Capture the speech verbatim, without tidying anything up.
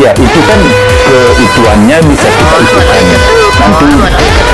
Ya itu kan keutuhannya bisa kita utuhkan nanti